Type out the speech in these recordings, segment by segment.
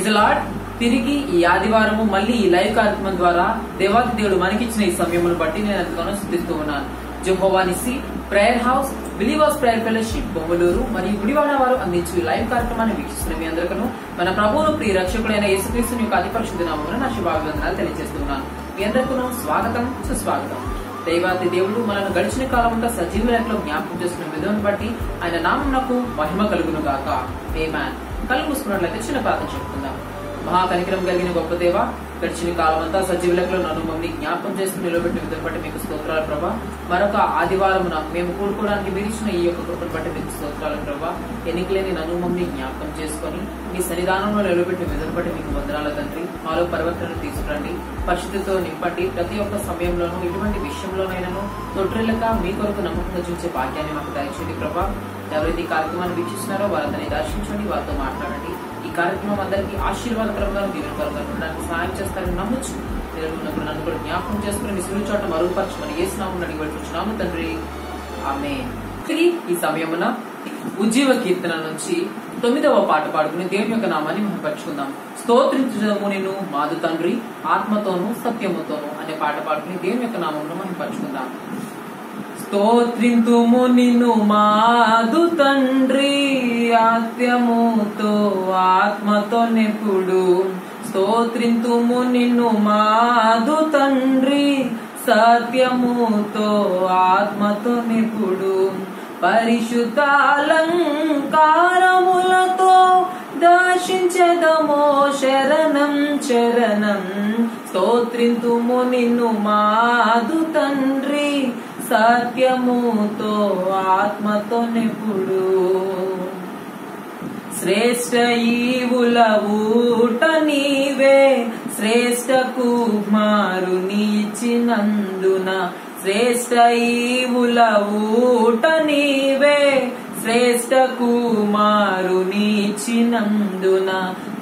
Lord. తిరిగి ఈ ఆదివారము మళ్ళీ ఈ లైవ్ కార్యక్రమం ద్వారా దేవాది దేవుడు మనకిచ్చిన ఈ సమయమును బట్టి నేను ఎంతగానో స్తుతిస్తూ ఉన్నాను. Jehovah Nissi prayer house, believers prayer fellowship Bommaluru మరియు గుడివాడ వారు అందించే ఈ లైవ్ కార్యక్రమాన్ని వీక్షిస్తున్న మీ అందరికీ మన ప్రభువును ప్రియ రక్షకుడైన యేసుక్రీస్తు యొక్క అతి పరిశుద్ధ నామమున నా శుభాభివందనాలు తెలియజేస్తున్నాను. మీ అందరికీ స్వాగతం, సుస్వాగతం. దైవాది దేవుడు మనను గడిచిన కాలం అంతా సజీవ లెక్కలో జ్ఞాపకం చేస్తున్న విధానం బట్టి ఆయన నామమునకు మహిమ కలుగును గాక. ఆమేన్. కళ్ళు మూసుకున్నట్లయితే చిన్న ప్రార్థన చెప్పుకుందాం. మహాకనికరం కలిగిన గొప్ప దేవ, గడిచిన కాలం అంతా సజీవ లెక్కలో నన్ను మమ్మల్ని జ్ఞాపకం చేసుకుని నిలబెట్టిన విధానం బట్టి మీకు స్తోత్రాలు ప్రభా. మరొక ఆదివారమున మేము కూడుకోవడానికి మీరు ఇచ్చిన ఈ యొక్క కృపను బట్టి మీకు స్తోత్రాలు ప్రభా. ఎన్నికలేని నన్ను మమ్మల్ని జ్ఞాపకం చేసుకుని మీ సన్నిధానంలో నిలబెట్టిన విధానం బట్టి మీకు వందనాల తండ్రి. మాలో పరివర్తనను తీసుకురండి, పరిశుద్ధితో నింపండి. ప్రతి ఒక్క సమయంలోనూ ఎటువంటి విషయంలోనైనాను తొట్టిల్లక మీ కొరకు నమ్మకంగా చూసే భాగ్యాన్ని మాకు దయచేయండి ప్రభా. ఎవరైతే ఈ కార్యక్రమాన్ని వీక్షిస్తున్నారో వారందరినీ దర్శించండి, వారితో మాట్లాడండి. ఈ కార్యక్రమం అందరికీ ఆశీర్వాదకరంగా దీవెనకరంగా ఉండడానికి సహాయం చేస్తారని నమ్మొచ్చు. మీరు నన్ను కూడా జ్ఞాపకం చేసుకుని మీ సులువు చోట మరుగుపరచమని యేసునామమున అడిగి వేడుకుంటున్నాము తండ్రి. ఆమేన్. ఈ సమయమున ఉజ్జీవ కీర్తన నుంచి 9వ పాట పాడుకుని దేవుని యొక్క నామాన్ని మహిమపరచుకుందాం. స్తోత్రించుదము నిన్ను మాదు తండ్రి ఆత్మతోను సత్యముతోను అనే పాట పాడుకుని దేవుని యొక్క నామమును మహిమపరచుకుందాం. స్తోత్రింతుము నిన్ను మాదు తండ్రి ఆత్మముతో ఆత్మతో నెప్పుడు. స్తోత్రింతుము నిన్ను మాదు తండ్రి సత్యముతో ఆత్మతో నెప్పుడు. పరిశుద్ధాలంకారములతో దర్శించెదమో శరణం శరణం. స్తోత్రింతుము నిన్ను మాదు తండ్రి సత్యముతో ఆత్మతో నెప్పుడు. శ్రేష్ఠ ఈవుల ఊట నీవే శ్రేష్ఠ కుమారునిచ్చినందున. శ్రేష్ఠ ఈవుల ఊట నీవే శ్రేష్ఠ కుమారునిచ్చినందున.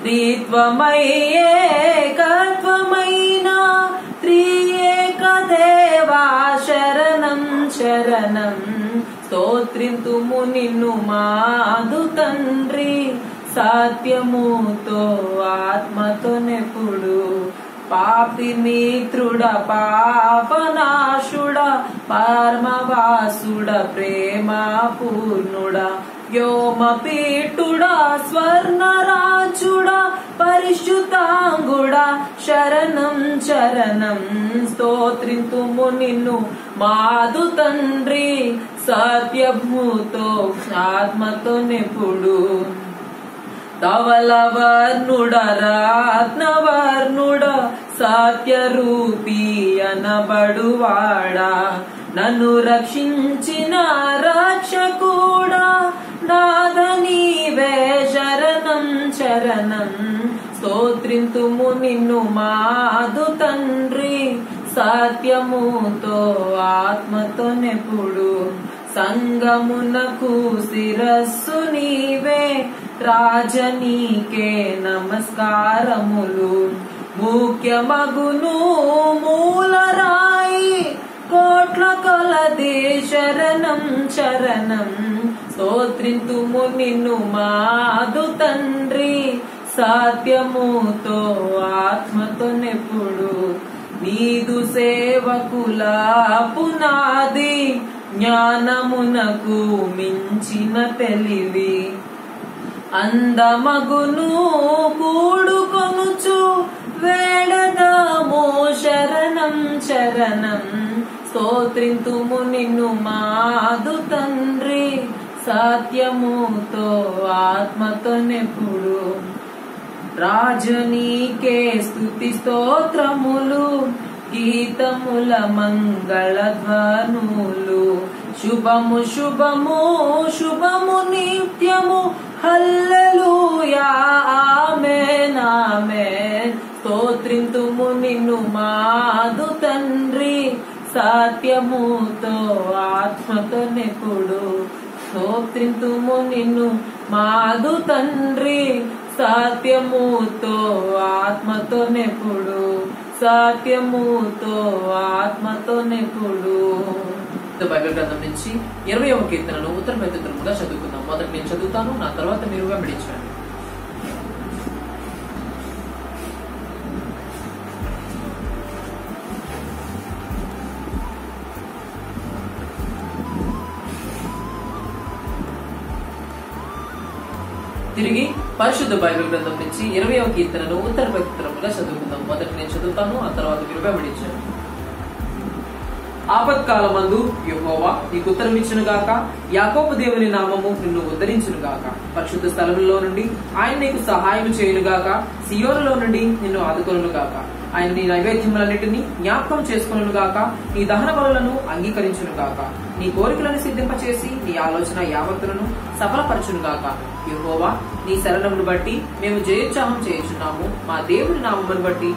త్రిత్వమయేకత్వమైన త్రియేక దేవా శరణం శరణం. స్తోత్రింతుము నిన్ను మాదు తండ్రి సత్యముతో ఆత్మతో నెప్పుడు. పాపి మిత్రుడ పాపనాశుడ పరమవాసుడ ప్రేమ పూర్ణుడ వ్యోమపీఠుడా స్వర్ణరాజుడా పరిశుద్ధాంగుడా శరణం శరణం. స్తోత్రింతుము నిన్ను మాదు తండ్రి సత్యముతో ఆత్మతో నెప్పుడు. ధవలవర్ణుడ రత్నవర్ణుడ సత్యరూపీ అనబడువాడా నన్ను రక్షించిన రక్షకుడా నాథ నీవే శరణం శరణం. స్తోత్రింతుము నిన్ను మాదు తండ్రి సత్యముతో ఆత్మతో నెప్పుడు. సంగమునకు శిరస్సు నీవే రాజనీకే నమస్కారములు. ముఖ్యమగును మూలరాయి కోట్ల కొలది శరణం శరణం. స్తోత్రింతుము నిన్ను మాదు తండ్రి సత్యముతో ఆత్మతో నెప్పుడు. నీదు సేవకుల పునాది జ్ఞానమునకు మించిన తెలివి. అందమగును కూడుకొనుచు వేడదామో శరణం శరణం. స్తోత్రింతుము నిన్ను మాదు తండ్రి సత్యముతో ఆత్మతో నెప్పుడు. రాజనీకే స్తుతి స్తోత్రములు గీతముల మంగళ ధ్వనులు. శుభము శుభము శుభము నిత్యము హల్లెలూయా ఆమేన్ ఆమేన్. స్తోత్రింతుము నిన్ను మాదు తండ్రి సత్యముతో ఆత్మతో నెప్పుడు. స్తోత్రింతుము నిన్ను మాదు తండ్రి సత్యముతో ఆత్మతో నెప్పుడు. సత్యముతో ఆత్మతో నెప్పుడు. బైబిల్ గ్రంథం నుంచి 20వ కీర్తనను ఉత్తర ప్రత్యుత్తరముగా చదువుకుందాం. మొదట నేను చదువుతాను, నా తర్వాత మీరు వెంబడించండి. తిరిగి పరిశుద్ధ బైబిల్ గ్రంథం నుంచి 20వ కీర్తనను ఉత్తర ప్రత్యుత్తరముగా చదువుకుందాం. మొదట నేను చదువుతాను, ఆ తర్వాత మీరు వెంబడించండి. ఆపత్కాలమందు యెహోవా నీకు ఉత్తరం ఇచ్చును గాక, యాకోబు దేవుని నామము నిన్ను ఉద్ధరించును గాక. పరిశుద్ధ స్థలములో నుండి ఆయన నీకు సహాయం చేయును గాక, సియోనులో నుండి నిన్ను ఆదుకొనును గాక. ఆయన నీ నైవేద్యములన్నిటినీ జ్ఞాపకం చేసుకొనును గాక, నీ దహన బలులను అంగీకరించును గాక. నీ కోరికలను సిద్ధింపచేసి నీ ఆలోచన యావత్తులను సఫలపరచును గాక. యెహోవా నీ శరణమును బట్టి మేము జయోత్సాహం చేయుచున్నాము, మా దేవుని నామమును బట్టి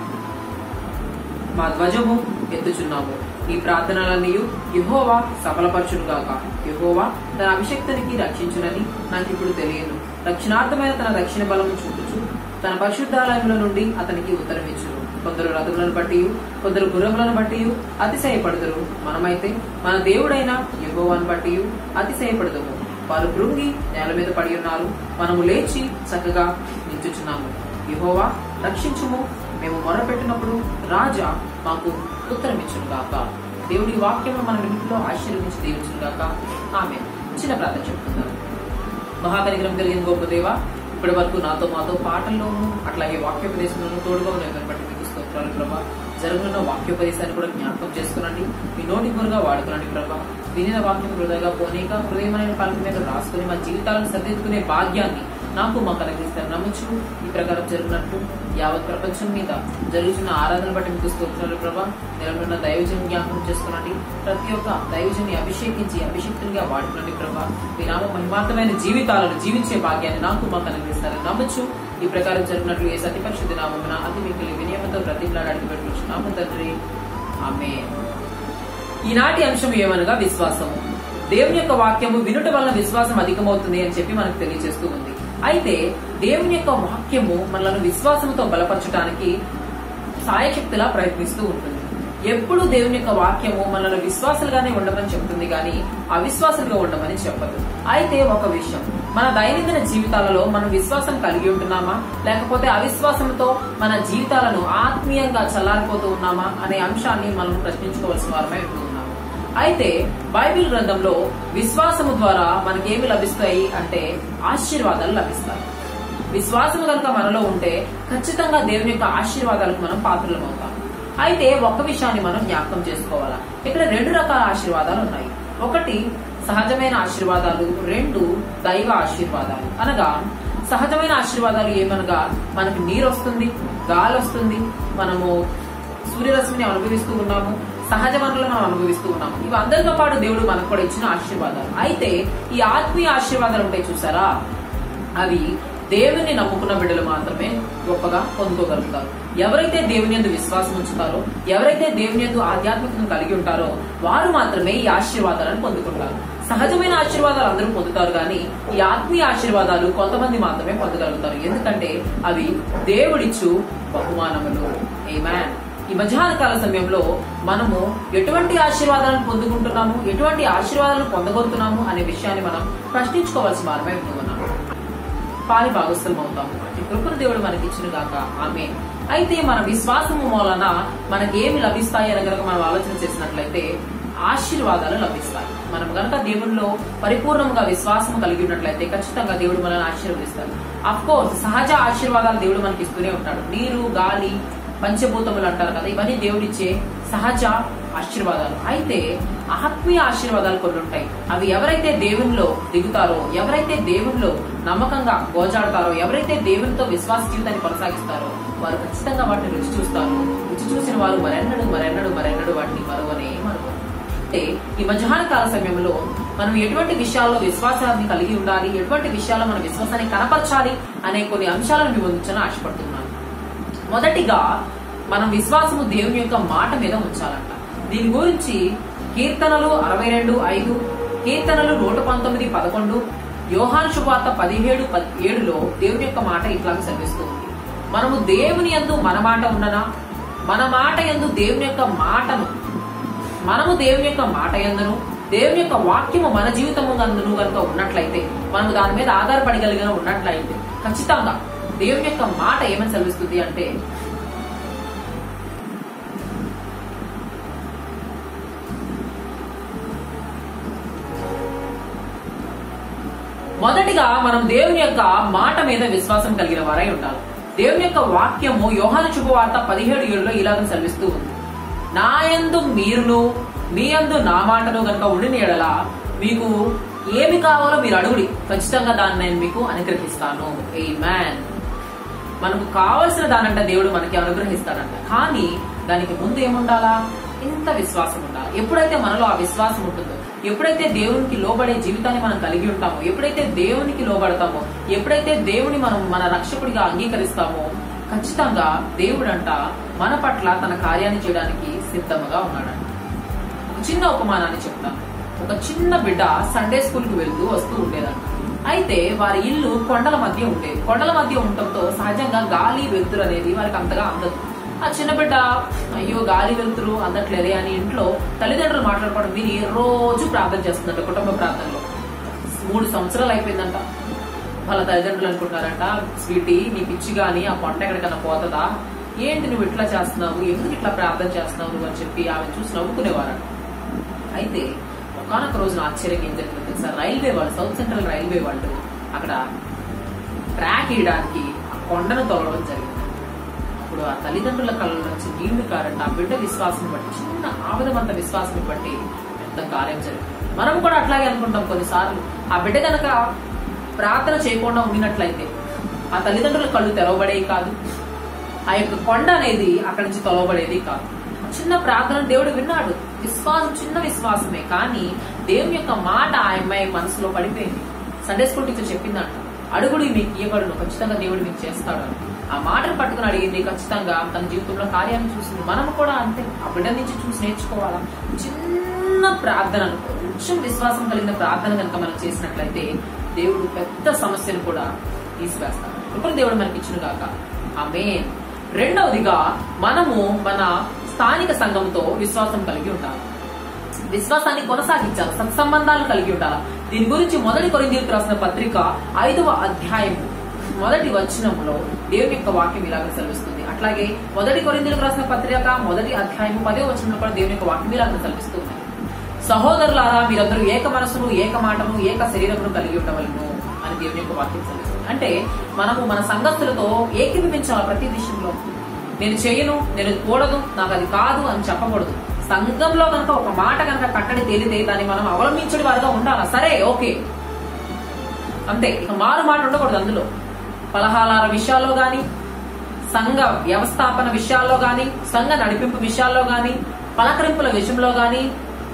మా ధ్వజము ఎత్తుచున్నాము. ఈ ప్రార్థనలన్నీ యెహోవా సఫలపరచును గాక. యెహోవా తన అభిషక్తునికి రక్షించునని నాకిప్పుడు తెలియను. రక్షణార్థమైన తన దక్షిణ బలము చూపుచు తన పరిశుద్ధాలయంలో నుండి అతనికి ఉత్తరం ఇచ్చును. కొందరు రథములను బట్టి, కొందరు గుర్రములను బట్టి అతిశయపడుదురు. మనమైతే మన దేవుడైన యెహోవాను బట్టి అతిశయపడదుము. వారు కృంగి నేల మీద పడి ఉన్నారు, మనము లేచి చక్కగా నిల్చుచున్నాము. యెహోవా రక్షించుము, మేము మొరపెట్టినప్పుడు రాజా మాకు ఉత్తరం ఇచ్చును గాక. దేవుడి వాక్యము మన ఇంట్లో ఆశీర్వదించి దీవించును గాక. ఆమేన్. చిన్న ప్రార్థన చెప్తున్నాను. మహాకనికరం కలిగిన గొప్ప దేవ, ఇప్పటి వరకు నాతో మాతో పాటల్లోనూ అట్లాగే వాక్యోపదేశంలోనూ తోడుగా ఉన్న బట్టి మీకు స్తోత్రాలు ప్రభా. జరుగుతున్న వాక్యోపదేశాన్ని కూడా జ్ఞాపకం చేసుకునండి, మీ నోటి గురుగా వాడుకునండి ప్రభా. వినిన వాక్యం హృదయగా పోనీక హృదయమైన పలక మీద రాసుకుని మా జీవితాలను సరిదిద్దుకునే భాగ్యాన్ని నాకు మాకు అనుగ్రహిస్తారు నమ్ముచు ఈ ప్రకారం జరిగినట్లు యావత్ ప్రపంచం మీద జరుగుతున్న ఆరాధన బట్టి మీకు స్తోత్రాలు ప్రభా. నిలబడిన దైవజన్ జ్ఞాపకం చేసుకునండి, ప్రతి ఒక్క దైవజన్ని అభిషేకించి అభిషేక్తునిగా వాడుకునండి ప్రభా. మీ నామ మహిమార్థమైన జీవితాలను జీవించే భాగ్యాన్ని నాకు మాకు అనుగ్రహిస్తారని నమ్మచ్చు. ఈ ప్రకారం జరిగినట్లు ఏ సతి పరిశుద్ధ నామమున అతి మిక్కిలి వినయముతో ప్రతిమలాడి పెట్టుకుంటున్నాము తండ్రి. ఆమేన్. ఈనాటి అంశం ఏమనగా విశ్వాసము. దేవుని యొక్క వాక్యము వినుట వలన విశ్వాసం అధికమవుతుంది అని చెప్పి మనకు తెలియజేస్తూ ఉంది. అయితే దేవుని యొక్క వాక్యము మనలను విశ్వాసంతో బలపరచడానికి సాయశక్తిలా ప్రయత్నిస్తూ ఉంటుంది. ఎప్పుడు దేవుని యొక్క వాక్యము మనల్ని విశ్వాసులుగానే ఉండమని చెప్తుంది కానీ అవిశ్వాసులుగా ఉండమని చెప్పదు. అయితే ఒక విషయం, మన దైనందిన జీవితాలలో మనం విశ్వాసం కలిగి ఉంటున్నామా, లేకపోతే అవిశ్వాసంతో మన జీవితాలను ఆత్మీయంగా చల్లారిపోతూ ఉన్నామా అనే అంశాన్ని మనం ప్రశ్నించుకోవాల్సిన వారమై ఉంటున్నాము. అయితే బైబిల్ గ్రంథంలో విశ్వాసము ద్వారా మనకేమి లభిస్తాయి అంటే ఆశీర్వాదాలు లభిస్తాయి. విశ్వాసము కనుక మనలో ఉంటే ఖచ్చితంగా దేవుని యొక్క ఆశీర్వాదాలకు మనం పాత్రలం అవుతాం. అయితే ఒక విషయాన్ని మనం జ్ఞాపకం చేసుకోవాలా. ఇక్కడ 2 రకాల ఆశీర్వాదాలు ఉన్నాయి. ఒకటి సహజమైన ఆశీర్వాదాలు, 2 దైవ ఆశీర్వాదాలు. అనగా సహజమైన ఆశీర్వాదాలు ఏమనగా మనకి నీరు వస్తుంది, గాలి వస్తుంది, మనము సూర్యరశ్మిని అనుభవిస్తూ ఉన్నాము, సహజ వనరులను మనం అనుభవిస్తూ ఉన్నాము. ఇవి అందరితో పాటు దేవుడు మనకు కూడా ఇచ్చిన ఆశీర్వాదాలు. అయితే ఈ ఆత్మీయ ఆశీర్వాదాలు ఉంటాయి చూసారా, అవి దేవుని నమ్ముకున్న బిడ్డలు మాత్రమే గొప్పగా పొందుకోగలుగుతారు. ఎవరైతే దేవుని యందు విశ్వాసం ఉంచుతారో, ఎవరైతే దేవుని యందు ఆధ్యాత్మికతను కలిగి ఉంటారో వారు మాత్రమే ఈ ఆశీర్వాదాలను పొందుకుంటారు. సహజమైన ఆశీర్వాదాలు అందరూ పొందుతారు కానీ ఈ ఆత్మీయ ఆశీర్వాదాలు కొంతమంది మాత్రమే పొందగలుగుతారు. ఎందుకంటే అవి దేవుడిచ్చు బహుమానములు. ఆమేన్. ఈ మధ్యాహ్న కాల సమయంలో మనము ఎటువంటి ఆశీర్వాదాలను పొందుకుంటున్నాము, ఎటువంటి ఆశీర్వాదాలను పొందగలుగుతున్నాము అనే విషయాన్ని మనం ప్రశ్నించుకోవాల్సిన వారమై ఉంటున్నాము. పాలి భాగస్థలం అవుతాము. ఈ కృపను దేవుడు మనకి ఇచ్చిన గాక. ఆమేన్. అయితే మన విశ్వాసము మూలన మనకి ఏమి లభిస్తాయి అని కనుక మనం ఆలోచన చేసినట్లయితే ఆశీర్వాదాలు లభిస్తాయి. మనం కనుక దేవుడిలో పరిపూర్ణంగా విశ్వాసం కలిగి ఉన్నట్లయితే ఖచ్చితంగా దేవుడు మనల్ని ఆశీర్వదిస్తాడు. అఫ్ కోర్స్ సహజ ఆశీర్వాదాలు దేవుడు మనకి ఇస్తూనే ఉంటాడు. నీరు, గాలి, పంచభూతములు అంటారు కదా, ఇవన్నీ దేవుడిచ్చే సహజ ఆశీర్వాదాలు. అయితే ఆత్మీయ ఆశీర్వాదాలు కొన్ని ఉంటాయి. అవి ఎవరైతే దేవునిలో దిగుతారో, ఎవరైతే దేవునిలో నమ్మకంగా గోజాడతారో, ఎవరైతే దేవునితో విశ్వాస జీవితాన్ని కొనసాగిస్తారో వారు ఖచ్చితంగా వాటిని రుచి చూస్తారు. రుచి చూసిన వారు మరెన్నడూ వాటిని మరువనే. అంటే ఈ మధ్యాహ్న కాల సమయంలో మనం ఎటువంటి విషయాల్లో విశ్వాసాన్ని కలిగి ఉండాలి, ఎటువంటి విషయాల్లో మన విశ్వాసాన్ని కనపరచాలి అనే కొన్ని అంశాలను మీ ముందుంచని ఆశపడుతున్నాను. మొదటిగా మనం విశ్వాసము దేవుని యొక్క మాట మీద ఉంచాలంట. దీని గురించి కీర్తనలు 62:5, కీర్తనలు 119:11, యోహాను సువార్త 17:7లో దేవుని యొక్క మాట ఇట్లాగా సెలవిస్తుంది. మనము దేవుని యందు మన మాట ఉండనా, మన మాట యందు దేవుని యొక్క మాటను, మనము దేవుని యొక్క మాట యందును దేవుని యొక్క వాక్యము మన జీవితము నందును కనుక ఉన్నట్లయితే, మనము దాని మీద ఆధారపడగలిగిన ఉన్నట్లయితే ఖచ్చితంగా దేవుని యొక్క మాట ఏమని సెలవిస్తుంది అంటే మొదటిగా మనం దేవుని యొక్క మాట మీద విశ్వాసం కలిగిన వారై ఉండాలి. దేవుని యొక్క వాక్యము యోహాను శుభవార్త 17:7 ఇలాగ సెలవిస్తూ ఉంది, నా యందు మీరును మీ యందు నా మాటను గనుక ఉండిన యెడల మీకు ఏమి కావాలో మీరు అడుగుడి, ఖచ్చితంగా దాన్ని నేను మీకు అనుగ్రహిస్తాను. ఆమేన్. మనకు కావలసిన దానంట దేవుడు మనకి అనుగ్రహిస్తాడంట. కానీ దానికి ముందు ఏముండాలా? ఇంత విశ్వాసం ఉండాలి. ఎప్పుడైతే మనలో ఆ విశ్వాసం ఉంటుందో, ఎప్పుడైతే దేవునికి లోబడే జీవితాన్ని మనం కలిగి ఉంటామో, ఎప్పుడైతే దేవునికి లోబడతామో, ఎప్పుడైతే దేవుని మనం మన రక్షకుడిగా అంగీకరిస్తామో, ఖచ్చితంగా దేవుడంట మన పట్ల తన కార్యాన్ని చేయడానికి సిద్ధంగా ఉన్నాడంట. ఒక చిన్న ఉపమానాన్ని చెప్తాను. ఒక చిన్న బిడ్డ సండే స్కూల్ కి వెళ్తూ వస్తూ ఉండేదంట. అయితే వారి ఇల్లు కొండల మధ్య ఉండేది. కొండల మధ్య ఉండటంతో సహజంగా గాలి వెలుతురు అనేది వారికి అంతగా అందదు. ఆ చిన్న బిడ్డ అయ్యో గాలి వెలుతురు అందట్లేదే అని ఇంట్లో తల్లిదండ్రులు మాట్లాడుకోవడం విని రోజు ప్రార్థన చేస్తుందంట. కుటుంబ ప్రార్థనలో 3 సంవత్సరాలు అయిపోయిందంట. వాళ్ళ తల్లిదండ్రులు అనుకుంటున్నారంట, స్వీటీ నీ పిచ్చి గాని ఆ కొండ ఎక్కడికన్నా పోతుందా, ఏంటి నువ్వు ఇట్లా చేస్తున్నావు, ఎందుకు ఇట్లా ప్రార్థన చేస్తున్నావు నువ్వు అని చెప్పి ఆమె చూసి నవ్వుకునేవారంట. అయితే ఒకనొక రోజున ఆశ్చర్యంగా ఏం జరిగిందో తెలుసా? రైల్వే వాళ్ళు, సౌత్ సెంట్రల్ రైల్వే వాళ్ళు అక్కడ ట్రాక్ వేయడానికి ఆ కొండను తొలగడం జరిగింది. అప్పుడు ఆ తల్లిదండ్రుల కళ్ళ నుంచి నీళ్లు కారంట. ఆ బిడ్డ విశ్వాసం బట్టి, చిన్న ఆవిధమంత విశ్వాసం బట్టి ఎంత కార్యం జరిగింది. మనం కూడా అట్లాగే అనుకుంటాం కొన్నిసార్లు. ఆ బిడ్డ కనుక ప్రార్థన చేయకుండా ఉండినట్లయితే ఆ తల్లిదండ్రుల కళ్ళు తెరవబడేవి కాదు, ఆ యొక్క కొండ అనేది అక్కడి నుంచి తొలవబడేది కాదు. చిన్న ప్రార్థన దేవుడు విన్నాడు. విశ్వాసం చిన్న విశ్వాసమే, కానీ దేవుని యొక్క మాట ఆ అమ్మాయి మనసులో పడిపోయింది. సండే స్కూల్ టీచర్ చెప్పిందంట, అడుగుడు మీకు ఇవ్వబడును, ఖచ్చితంగా దేవుడు మీకు చేస్తాడు. ఆ మాటను పట్టుకుని అడిగింది, ఖచ్చితంగా తన జీవితంలో కార్యాన్ని చూసింది. మనం కూడా అంతే, ఆ బిడ్డ నుంచి చూసి నేర్చుకోవాలా. చిన్న ప్రార్థనను, కొంచెం విశ్వాసం కలిగిన ప్రార్థన కనుక మనం చేసినట్లయితే దేవుడు పెద్ద సమస్యను కూడా తీసివేస్తాడు. ఇప్పుడు దేవుడు మనకి ఇచ్చిన గాక. ఆమేన్. రెండవదిగా మనము మన స్థానిక సంఘంతో విశ్వాసం కలిగి ఉండాలి. విశ్వాసాన్ని కొనసాగించాలి. సత్సంబంధాలు కలిగి ఉండాలి. దీని గురించి 1 కొరింథీయులకు రాసిన పత్రిక 5వ అధ్యాయము 1వ వచనంలో దేవుని యొక్క వాక్యం ఇలాగ సెలవిస్తుంది. అట్లాగే 1 కొరింథీయులకు రాసిన పత్రిక 1వ అధ్యాయము 10వ వచనంలో కూడా దేవుని యొక్క వాక్యం ఇలాగ సెలవిస్తుంది. సహోదరులారా, మీరందరూ ఏక మనసును, ఏక మాటను, ఏక శరీరమును కలిగి ఉండవలను అని దేవుని యొక్క వాక్యం సెలవిస్తుంది. అంటే మనము మన సంగతులతో ఏకీభవించాలి. ప్రతి విషయంలో నేను చేయను, నేను కూడదు, నాకు అది కాదు అని చెప్పకూడదు. సంఘంలో కనుక ఒక మాట కనుక కట్టడి తేలితే దాన్ని మనం అవలంబించడం వారిగా ఉండాలా. సరే, ఓకే, అంతే. ఇక మారు మాట ఉండకూడదు. అందులో పలహారాల విషయాల్లో గాని, సంఘ వ్యవస్థాపన విషయాల్లో గాని, సంఘ నడిపింపు విషయాల్లో గాని, పలకరింపుల విషయంలో గాని,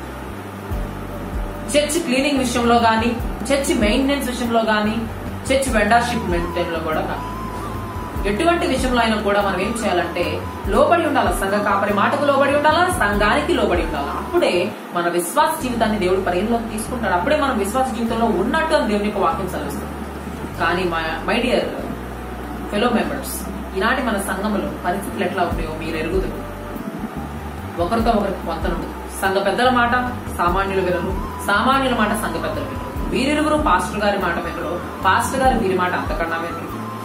చర్చ్ క్లీనింగ్ విషయంలో గాని, చర్చ్ మెయింటెనెన్స్ విషయంలో గాని, చర్చ్ వెండర్షిప్ మెయింటైన్ లో కూడా కాదు. ఎటువంటి విషయంలో అయినా కూడా మనం ఏం చేయాలంటే లోబడి ఉండాలి. సంఘ కాపరి మాటకు లోబడి ఉండాలా, సంఘానికి లోబడి ఉండాలా. అప్పుడే మన విశ్వాస జీవితాన్ని దేవుడు పరిగణలోకి తీసుకుంటాడు. అప్పుడే మనం విశ్వాస జీవితంలో ఉన్నట్టు అని దేవుని యొక్క వాక్యం సెలవిస్తుంది. కానీ మై డియర్ ఫెలో మెంబర్స్, ఈనాటి మన సంఘములో పరిస్థితులు ఎట్లా ఉన్నాయో మీరు ఎరుగుదురు. ఒకరితో ఒకరికి పొంతనుండదు. సంఘ పెద్దల మాట సామాన్యుల వినరు, సామాన్యుల మాట సంఘ పెద్దలు వినరు. వీరిరువురు పాస్టర్ గారి మాట వినరు, పాస్టర్ గారు వీరి మాట అంతకన్నా వినరు.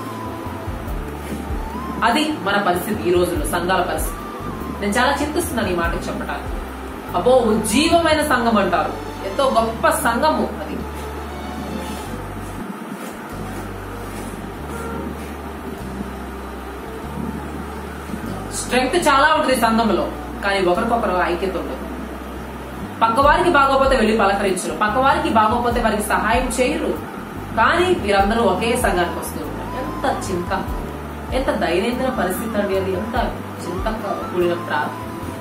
అది మన పరిస్థితి ఈ రోజుల్లో, సంఘాల పరిస్థితి. నేను చాలా చింతిస్తున్నాను ఈ మాట చెప్పడానికి. అబ్బో, ఉజ్జీవమైన సంఘం అంటారు, ఎంతో గొప్ప సంఘము అది. స్ట్రెంగ్త్ చాలా ఉంటుంది సంఘంలో, కానీ ఒకరికొకరు ఐక్యత ఉండదు. పక్కవారికి బాగోపోతే వెళ్లి పలకరించరు, పక్కవారికి బాగోపోతే వారికి సహాయం చేయరు. కానీ వీరందరూ ఒకే సంఘానికి వస్తూ ఉంటారు. ఎంత చింత, ఎంత దైనందిన పరిస్థితి అండి అది. ఎంత చింతగా కూడిన ప్రార్థన,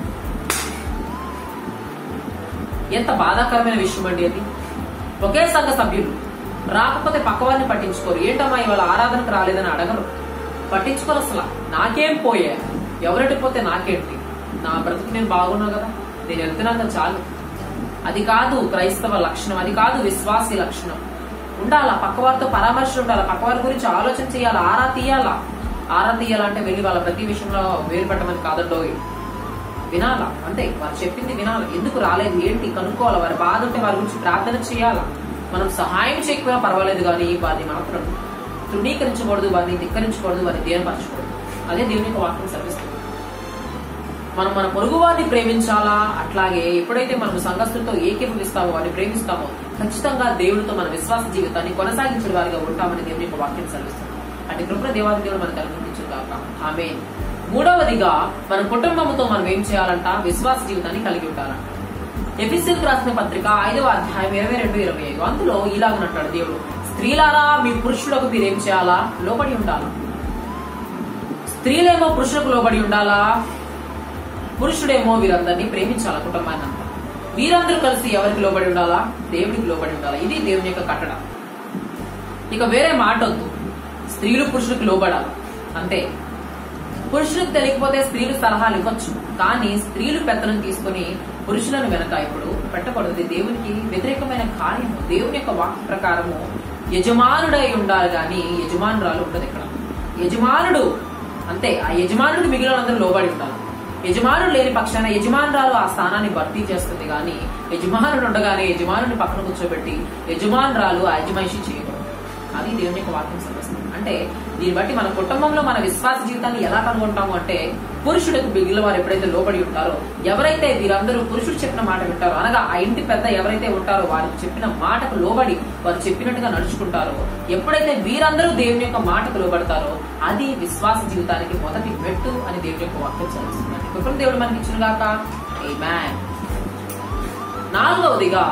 ఎంత బాధాకరమైన విషయం అండి అది. ఒకే సంఘ సభ్యులు రాకపోతే పక్కవారిని పట్టించుకోరు. ఏంటమ్మా ఇవాళ ఆరాధనకు రాలేదని అడగరు, పట్టించుకోరు అసలు. నాకేం పోయా, ఎవరెట్టిపోతే నాకేంటి, నా బ్రతుకు నేను బాగున్నా కదా, నేను వెళ్తున్నాక చాలు. అది కాదు క్రైస్తవ లక్షణం, అది కాదు విశ్వాసీ లక్షణం. ఉండాలా, పక్కవారితో పరామర్శ ఉండాలా, పక్కవారి గురించి ఆలోచన చేయాలా, ఆరా తీయాలా. ఆరా తీయాలంటే వెళ్ళి వాళ్ళ ప్రతి విషయంలో వేలు పెట్టమని కాదండో, వినాలా. అంతే, వారు చెప్పింది వినాలి. ఎందుకు రాలేదు ఏంటి కనుక్కోవాలి. వారి బాధ ఉంటే వారి గురించి ప్రార్థన చేయాలా. మనం సహాయం చేయకపోయినా పర్వాలేదు, కానీ వారిని మాత్రం తృణీకరించకూడదు, వారిని ధిక్కరించకూడదు, వారిని దేనపరచకూడదు. అదే దేవుని యొక్క వాక్యం సెలవిస్తుంది. మనం మన పొరుగు వారిని ప్రేమించాలా. అట్లాగే ఎప్పుడైతే మనం సంఘస్థులతో ఏకీభవిస్తామో, వారిని ప్రేమిస్తామో, ఖచ్చితంగా దేవుడితో మన విశ్వాస జీవితాన్ని కొనసాగించే వారిగా ఉంటామని దేవుని యొక్క వాక్యం సెలవిస్తుంది. అంటే కృపణ దేవాది దేవుడు మనకు అనుగ్రహించుగాక. ఆమేన్. మూడవదిగా మన కుటుంబంతో మనం ఏం చేయాలంట? విశ్వాస జీవితాన్ని కలిగి ఉండాలంట. ఎఫెసీయులకు రాసిన పత్రిక 5వ అధ్యాయం 22-25 అందులో ఇలాగనంటాడు దేవుడు, స్త్రీలారా మీ పురుషులకు మీరేం చేయాలా? లోబడి ఉండాలా. స్త్రీలేమో పురుషులకు లోబడి ఉండాలా, పురుషుడేమో వీరందరినీ ప్రేమించాలా, కుటుంబాన్ని అంతా. వీరందరూ కలిసి ఎవరికి లోబడి ఉండాలా? దేవుడికి లోబడి ఉండాలా. ఇది దేవుని యొక్క కట్టడ. ఇక వేరే మాట వద్దు, స్త్రీలు పురుషులకు లోబడాలి అంతే. పురుషులకు తెలియకపోతే స్త్రీలు సలహాలు ఇవ్వచ్చు, కానీ స్త్రీలు పెత్తనం తీసుకుని పురుషులను వెనక ఇప్పుడు పెట్టకూడదు. దేవునికి వ్యతిరేకమైన కార్యము. దేవుని యొక్క వాక్య ప్రకారము యజమానుడై ఉండాలి గాని యజమానురాలు ఉండదు. ఇక్కడ యజమానుడు అంతే. ఆ యజమానుడికి మిగిలిన అందరూ లోబడి ఉండాలి. యజమానుడు లేని పక్షాన యజమానురాలు ఆ స్థానాన్ని భర్తీ చేస్తుంది, కానీ యజమానుడు ఉండగానే యజమానుడిని పక్కన కూర్చోబెట్టి యజమానురాలు అజమాయిషి చేయకూడదు. అది దేవుని యొక్క వాక్యం సమస్య. అంటే దీన్ని బట్టి మన కుటుంబంలో మన విశ్వాస జీవితాన్ని ఎలా కనుగొంటాము అంటే, పురుషుడికి మిగిలిన వారు ఎప్పుడైతే లోబడి ఉంటారో, ఎవరైతే వీరందరూ పురుషుడు చెప్పిన మాట వింటారో, అనగా ఆ ఇంటి పెద్ద ఎవరైతే ఉంటారో వారికి చెప్పిన మాటకు లోబడి వారు చెప్పినట్టుగా నడుచుకుంటారో, ఎప్పుడైతే వీరందరూ దేవుని యొక్క మాటకు లోబడతారో, అది విశ్వాస జీవితానికి మొదటి మెట్టు అని దేవుని యొక్క వాక్యం చదివిస్తుంది. కృపను దేవుడు మనకి ఇచ్చినగాక. ఆమేన్. నాలుగవదిగా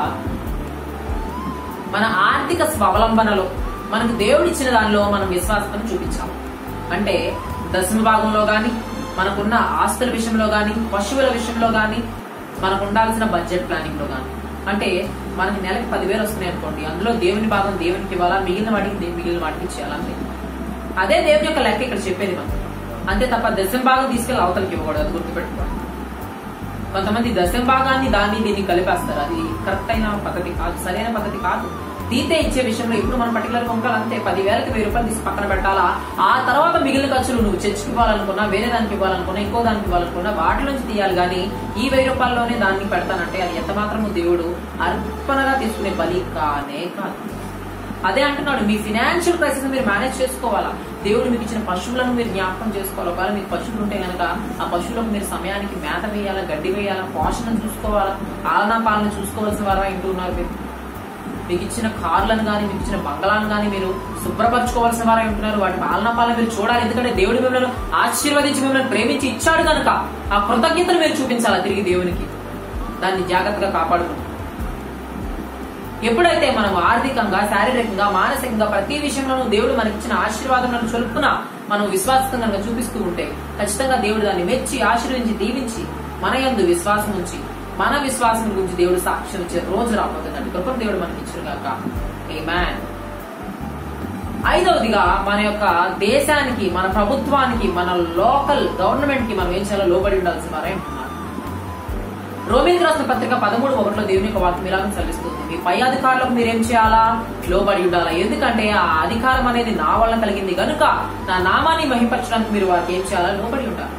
మన ఆర్థిక స్వావలంబనలో మనకు దేవుడు ఇచ్చిన దానిలో మనం విశ్వాసం చూపించాలి. అంటే దశమ భాగంలో గాని, మనకున్న ఆస్తుల విషయంలో గాని, పశువుల విషయంలో గాని, మనకు ఉండాల్సిన బడ్జెట్ ప్లానింగ్ లో గాని. అంటే మనకి నెలకి 10,000 వస్తున్నాయి అనుకోండి, అందులో దేవుని భాగం దేవునికి ఇవ్వాలా, మిగిలిన వాటికి ఇచ్చేయాలంటే అదే దేవుని యొక్క లెక్క ఇక్కడ చెప్పేది మనం. అంతే తప్ప దశమ భాగం తీసుకెళ్లి అవతలకి ఇవ్వకూడదు. అది గుర్తుపెట్టుకోండి. కొంతమంది దశమ భాగాన్ని దీన్ని కలిపేస్తారు. అది కరెక్ట్ అయిన పద్ధతి కాదు, సరైన పద్ధతి కాదు. తీతే ఇచ్చే విషయంలో ఇప్పుడు మనం పర్టికులర్ గా ఉండాలి అంతే. 10,000కి 1,000 రూపాయలు తీసి పక్కన పెట్టాలా. ఆ తర్వాత మిగిలిన ఖర్చులు నువ్వు చర్చికి ఇవ్వాలనుకున్నా, వేరే దానికి ఇవ్వాలనుకున్నా, ఇంకో దానికి ఇవ్వాలనుకున్నా వాటి నుంచి తీయాలి. కానీ ఈ 1,000 రూపాయల్లోనే దాన్ని పెడతానంటే అది ఎంత మాత్రము దేవుడు అర్పణగా తీసుకునే బలి కానే కాదు. అదే అంటున్నాడు, మీ ఫినాన్షియల్ క్రైసిస్ మీరు మేనేజ్ చేసుకోవాలా. దేవుడు మీకు ఇచ్చిన పశువులను మీరు జ్ఞాపకం చేసుకోవాలి. ఒకవేళ మీకు పశువులు ఉంటే కనుక ఆ పశువులకు మీరు సమయానికి మేత వేయాలా, గడ్డి వేయాలా, పోషణను చూసుకోవాలా, ఆలనా పాలన చూసుకోవాల్సిన వారా ఇంటూ ఉన్నారు. మీరు మీకు ఇచ్చిన కార్లను గానీ, మీకు ఇచ్చిన బంగళాలను గానీ మీరు శుభ్రపరచుకోవాల్సిన వారే ఉంటున్నారు. వాటి పాలనా పాలన మీరు చూడాలి. ఎందుకంటే దేవుడు మిమ్మల్ని ఆశీర్వదించి మిమ్మల్ని ప్రేమించి ఇచ్చాడు కనుక ఆ కృతజ్ఞతను మీరు చూపించాలా తిరిగి దేవునికి. దాన్ని జాగ్రత్తగా కాపాడుకుంటాం. ఎప్పుడైతే మనం ఆర్థికంగా, శారీరకంగా, మానసికంగా ప్రతి విషయంలోనూ దేవుడు మనకిచ్చిన ఆశీర్వాదాలను చొప్పున మనం విశ్వాసం కనుక చూపిస్తూ ఉంటే ఖచ్చితంగా దేవుడు దాన్ని మెచ్చి, ఆశీర్వదించి, దీవించి మన యందు విశ్వాసం ఉంచి మన విశ్వాసం గురించి దేవుడు సాక్ష్యం ఇచ్చే రోజు రాబోతుందండి. కృపను దేవుడు మనకి ఇచ్చినగాక. ఆమేన్. ఐదవదిగా మన యొక్క దేశానికి, మన ప్రభుత్వానికి, మన లోకల్ గవర్నమెంట్ కి మనం ఏం చేయాలో లోబడి ఉండాల్సిన వారే ఉంటున్నారు. రోమీయులకు రాసిన పత్రిక 13:1 దేవుని యొక్క వాక్యం ఇలాగ చదివిస్తుంది, మీ పై అధికారులకు మీరేం చేయాలా? లోబడి ఉండాలా. ఎందుకంటే ఆ అధికారం అనేది నా వల్ల కలిగింది కనుక నా నామాన్ని మహింపరచడానికి మీరు వారికి ఏం చేయాలా? లోబడి ఉండాలి.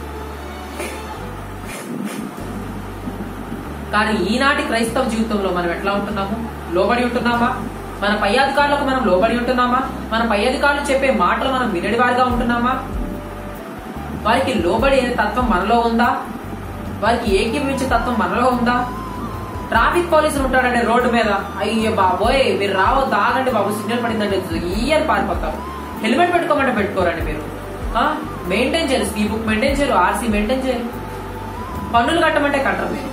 కానీ ఈనాటి క్రైస్తవ జీవితంలో మనం ఎట్లా ఉంటున్నాము? లోబడి ఉంటున్నామా? మన పై అధికారులకు మనం లోబడి ఉంటున్నామా? మన పై అధికారులు చెప్పే మాటలు మనం వినడి వారిగా ఉంటున్నామా? వారికి లోబడి తత్వం మనలో ఉందా? వారికి ఏకీభవించే తత్వం మనలో ఉందా? ట్రాఫిక్ పోలీసులు ఉంటాడంటే రోడ్డు మీద, అయ్యే బాబోయ్ మీరు రావద్దు, ఆగండి బాబు, సిగ్నల్ పడిందంటే ఇయర్ పారిపోతారు. హెల్మెట్ పెట్టుకోమంటే పెట్టుకోరండి. మీరు మెయింటైన్ చేయరు, ఈ బుక్ మెయింటైన్ చేయరు, ఆర్సీ మెయింటైన్ చేయరు, పన్నులు కట్టమంటే కట్టరు. మీరు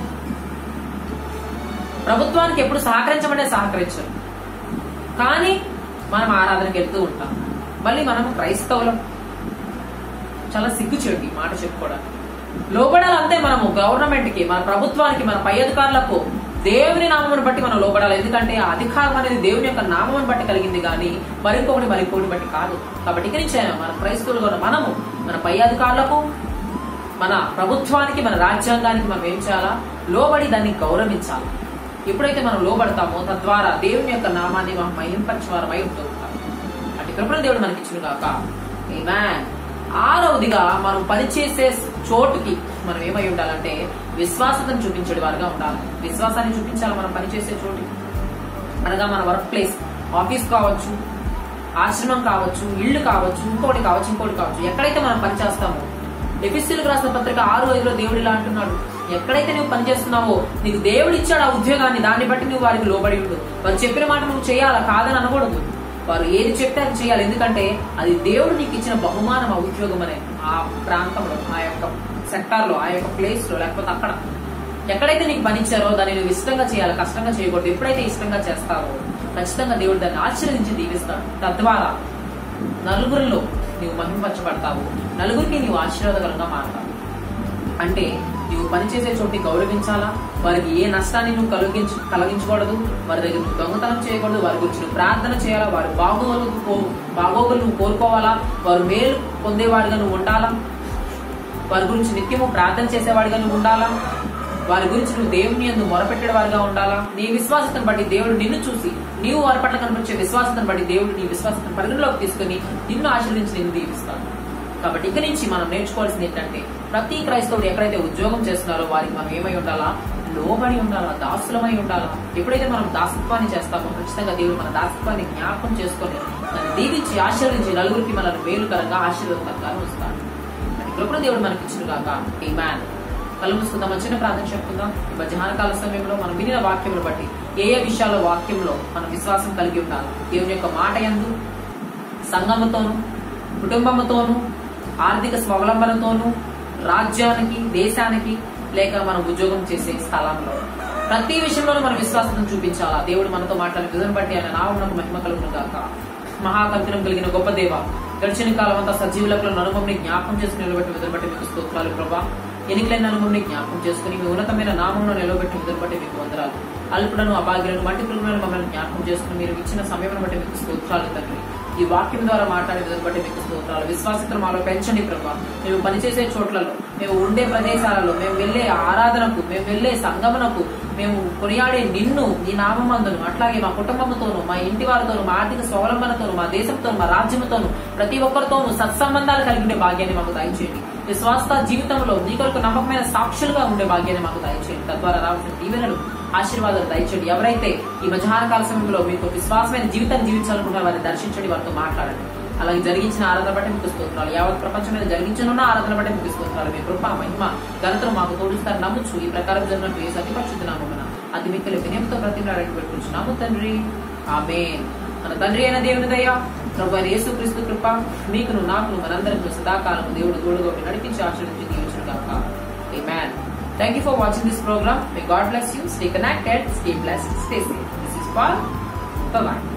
ప్రభుత్వానికి ఎప్పుడు సహకరించమంటే సహకరించరు. కానీ మనం ఆరాధనకి వెళ్తూ ఉంటాం. మళ్ళీ మనం క్రైస్తవులం. చాలా సిగ్గుచేటు మాట చెప్పుకోవడానికి. లోబడాలంటే మనము గవర్నమెంట్ కి, మన ప్రభుత్వానికి, మన పై అధికారులకు దేవుని నామమును బట్టి మనం లోబడాలి. ఎందుకంటే ఆ అధికారం అనేది దేవుని యొక్క నామమును బట్టి కలిగింది కానీ మరికొకటి బట్టి కాదు. కాబట్టి ఇక నుంచి మన క్రైస్తవులుగా మనము మన పై అధికారులకు, మన ప్రభుత్వానికి, మన రాజ్యాంగానికి మనం ఏం చేయాలా? లోబడి దాన్ని గౌరవించాలి. ఎప్పుడైతే మనం లోబడతామో తద్వారా దేవుని యొక్క నామాన్ని మనం మహింపరచేవారమై ఉంటూ ఉంటాం. అటు కృపణ దేవుడు మనకి ఇచ్చిన గాక. ఆమేన్. ఆరవదిగా మనం పనిచేసే చోటుకి మనం ఏమై ఉండాలంటే విశ్వాసతను చూపించే వారుగా ఉండాలి. విశ్వాసాన్ని చూపించాలి మనం పనిచేసే చోటుకి. అనగా మన వర్క్ ప్లేస్, ఆఫీస్ కావచ్చు, ఆశ్రమం కావచ్చు, ఇల్లు కావచ్చు, ఇంకోటి కావచ్చు. ఎక్కడైతే మనం పనిచేస్తామో ఎఫెసీయులకు రాసిన పత్రిక 6:5 దేవుడు ఇలా అంటున్నాడు, ఎక్కడైతే నువ్వు పనిచేస్తున్నావో నీకు దేవుడు ఇచ్చాడు ఆ ఉద్యోగాన్ని, దాన్ని బట్టి నువ్వు వారికి లోబడి ఉండు. వారు చెప్పిన మాట నువ్వు చేయాలా, కాదని అనకూడదు. వారు ఏది చెప్తే అది చేయాలి, ఎందుకంటే అది దేవుడు నీకు ఇచ్చిన బహుమానం. ఆ ఉద్యోగం అనే ఆ ప్రాంతంలో, ఆ యొక్క సెక్టార్ లో, ఆ యొక్క ప్లేస్ లో, లేకపోతే అక్కడ ఎక్కడైతే నీకు పని ఇచ్చారో దాన్ని నువ్వు ఇష్టంగా చేయాలి, కష్టంగా చేయకూడదు. ఎప్పుడైతే ఇష్టంగా చేస్తావో ఖచ్చితంగా దేవుడు దాన్ని ఆశీర్వదించి దీవిస్తాడు. తద్వారా నలుగురిలో నీవు మహిమపరచబడతావు, నలుగురికి నీవు ఆశీర్వాదకరంగా మారతావు. అంటే నువ్వు పనిచేసే చోటిని గౌరవించాలా, వారికి ఏ నష్టాన్ని నువ్వు కలిగించకూడదు, వారి దగ్గర నువ్వు దొంగతనం చేయకూడదు, వారి గురించి నువ్వు ప్రార్థన చేయాలా, వారి బాగోగులు నువ్వు కోరుకోవాలా, వారు మేలు పొందేవాడిగా నువ్వు ఉండాలా, వారి గురించి నిత్యము ప్రార్థన చేసేవాడిగా నువ్వు ఉండాలా, వారి గురించి నువ్వు దేవుని యందు మొరపెట్టేవాడిగా ఉండాలా. నీ విశ్వాసతను బట్టి దేవుడు నిన్ను చూసి, నీవు వారి పట్ల కనిపించే విశ్వాసతను బట్టి దేవుడు నీ విశ్వాసతను పరిగణలోకి తీసుకుని నిన్ను ఆశీర్వదించి నిన్ను దీవిస్తాడు. కాబట్టి ఇక నుంచి మనం నేర్చుకోవాల్సింది ఏంటంటే, ప్రతి క్రైస్తవుడు ఎక్కడైతే ఉద్యోగం చేస్తున్నారో వారికి మనం ఏమై ఉండాలా, లోబడి ఉండాలా, దాసులమై ఉండాలా. ఎప్పుడైతే మనం దాసత్వాన్ని చేస్తామో ఖచ్చితంగా దేవుడు మన దాసత్వాన్ని జ్ఞాపకం చేసుకొని దాన్ని దీవించి ఆశీర్వదించి నలుగురికి మనల్ని మేలుకరంగా ఆశీర్వాదకరంగా ఉంచుతాడు. ఇప్పుడు దేవుడు మనకి ఇచ్చిన కాక ఆమేన్. కళ్ళు మూసుకుందాం, చిన్న ప్రార్థన చెప్పుకుందాం. ఈ మధ్యాహ్న కాల సమయంలో మనం వినిన వాక్యమును బట్టి ఏ విషయాల వాక్యంలో మనం విశ్వాసం కలిగి ఉండాలి, దేవుని యొక్క మాట యందు, సంఘముతోను, కుటుంబముతోను, ఆర్థిక స్వావలంబనతోను, రాజ్యానికి, దేశానికి, లేక మనం ఉద్యోగం చేసే స్థలంలో ప్రతి విషయంలోనూ మనం విశ్వాసం చూపించాలా. దేవుడు మనతో మాట్లాడిన విధానం బట్టి ఆయన నామమునకు మహిమ కలుగును గాక. మహాకంఠం కలిగిన గొప్ప దేవ, గడిచిన కాలం అంతా సజీవులకు అనుభవం జ్ఞాపకం చేసుకుని నిలబెట్టిన విధానం బట్టి మీకు స్తోత్రాలు ప్రభా. ఎన్నికలైన అనుభవం జ్ఞాపకం చేసుకుని మీ ఉన్నతమైన నామంలో నిలబెట్టిన విధానం బట్టి మీకు వందనాలు. అల్పులను, అభాగ్యులను, మట్టి పురుగులను మమ్మల్ని జ్ఞాపకం చేసుకుని మీరు ఇచ్చిన సమయం బట్టి మీకు స్తోత్రాలు తండ్రి. ఈ వాక్యం ద్వారా మాట్లాడే విధానం బట్టి మీకు స్తోత్రాలు. విశ్వాసతను మాలో పెంచండి ప్రభా. మేము పనిచేసే చోట్లలో, మేము ఉండే ప్రదేశాలలో, మేము వెళ్లే ఆరాధనకు, మేము వెళ్లే సంగమనకు, మేము కొనియాడే నిన్ను, నీ నామందును, అట్లాగే మా కుటుంబంతోను, మా ఇంటి వారితోను, మా ఆర్థిక స్వావలంబనతోను, మా దేశంతోను, మా రాజ్యంతోను, ప్రతి ఒక్కరితోనూ సత్సంబంధాలు కలిగి ఉండే భాగ్యాన్ని మాకు దయచేయండి. విశ్వాస జీవితంలో నీ కొరకు నమ్మకమైన సాక్షులుగా ఉండే భాగ్యాన్ని మాకు దయచేయండి. తద్వారా రావాల్సిన దీవెనలు, ఆశీర్వాదాలు దయచేయండి. ఎవరైతే ఈ మధ్యాహ్న కాల సమయంలో మీకు విశ్వాసమైన జీవితాన్ని జీవించాలనుకుంటున్న వారిని దర్శించండి, వారితో మాట్లాడండి. అలాగే జరిగించిన ఆరాధన బట్టి మీకు స్తోత్రాలు. యావత్ ప్రపంచం మీద జరిగించనున్న ఆరాధన బట్టి మీకు స్తోత్రాలు. మీ కృప, మహిమ, ఘనతను మాకు తోడుస్తారని నమ్ముచు ఈ ప్రకారం జరిగినట్టు ఏ సతి పరిశుద్ధనామమున అతి మిక్కలు వినయంతో ప్రతిమలాడని పెట్టుకుంటున్నాము తండ్రి. ఆమేన్. మన తండ్రి అయిన దేవుని దయ, ప్రభువైన యేసుక్రీస్తు కృప మీకును, నాకును, మనందరికీ సదాకాలము దేవుడు తోడుగా నడిపించి ఆశీర్వదించి దీవించును గాక. ఆమేన్. Thank you for watching this program. May God bless you. Stay connected, stay blessed, stay safe. This is Paul. Bye-bye.